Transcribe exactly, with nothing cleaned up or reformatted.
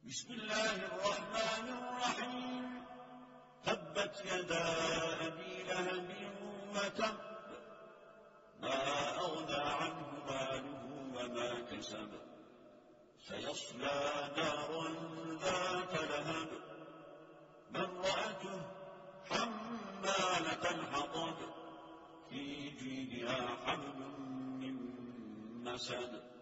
بسم الله الرحمن الرحيم تبت يدا أبي لهب وتب ما أغنى عنه ماله وما كسب سيصلى نارا ذات لهب امرأته حمالة الحطب في جيدها حبل من مسد